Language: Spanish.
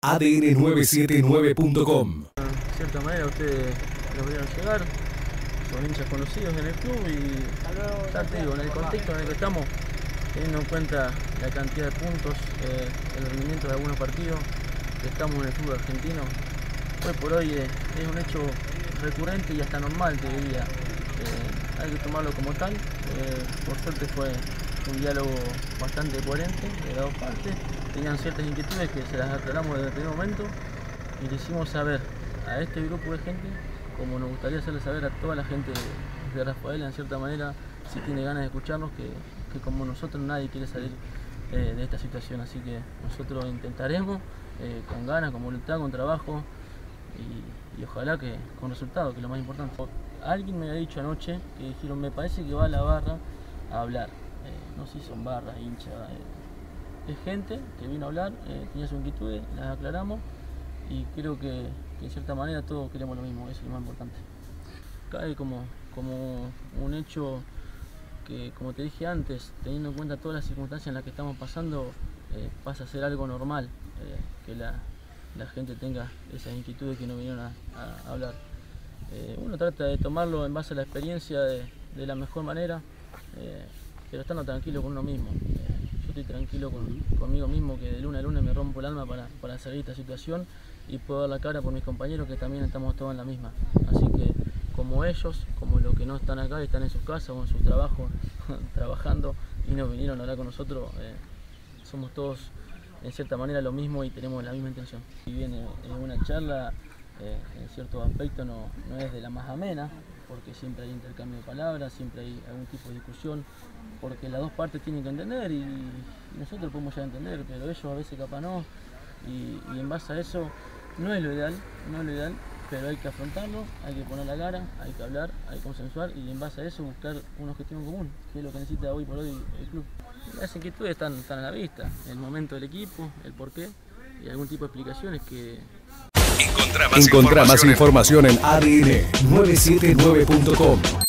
ADN979.com. De cierta manera ustedes los vieron llegar, son hinchas conocidos en el club y ya te digo, en el contexto en el que estamos, teniendo en cuenta la cantidad de puntos, el rendimiento de algunos partidos que estamos en el fútbol argentino, hoy por hoy es un hecho recurrente y hasta normal, te diría. Hay que tomarlo como tal. Por suerte fue un diálogo bastante coherente de las dos partes. Tenían ciertas inquietudes que se las aclaramos desde el primer momento y le hicimos saber a este grupo de gente, como nos gustaría hacerle saber a toda la gente de Rafaela, en cierta manera, si tiene ganas de escucharnos, que como nosotros nadie quiere salir de esta situación. Así que nosotros intentaremos con ganas, con voluntad, con trabajo y ojalá que con resultados, que es lo más importante. Alguien me había dicho anoche que dijeron, me parece que va a la barra a hablar. No sé si son barras, hinchas. Es gente que vino a hablar, tenía sus inquietudes, las aclaramos y creo que en cierta manera todos queremos lo mismo, eso es lo más importante. Cae como un hecho que, como te dije antes, teniendo en cuenta todas las circunstancias en las que estamos pasando, pasa a ser algo normal, que la gente tenga esas inquietudes que no vinieron a hablar. Uno trata de tomarlo en base a la experiencia de la mejor manera, pero estando tranquilo con uno mismo. Yo estoy tranquilo conmigo mismo, que de lunes a lunes me rompo el alma para salir de esta situación y puedo dar la cara por mis compañeros, que también estamos todos en la misma. Así que como ellos, como los que no están acá y están en sus casas o en sus trabajos trabajando y no vinieron a hablar con nosotros, somos todos en cierta manera lo mismo y tenemos la misma intención. Si bien una charla en ciertos aspectos no es de la más amena, porque siempre hay intercambio de palabras, siempre hay algún tipo de discusión, porque las dos partes tienen que entender y nosotros podemos ya entender, pero ellos a veces capaz no, y en base a eso no es lo ideal, pero hay que afrontarlo, hay que poner la cara, hay que hablar, hay que consensuar y en base a eso buscar un objetivo en común, que es lo que necesita hoy por hoy el club. Las inquietudes están a la vista, el momento del equipo, el porqué y algún tipo de explicaciones que... Encontrá más información en ADN979.com.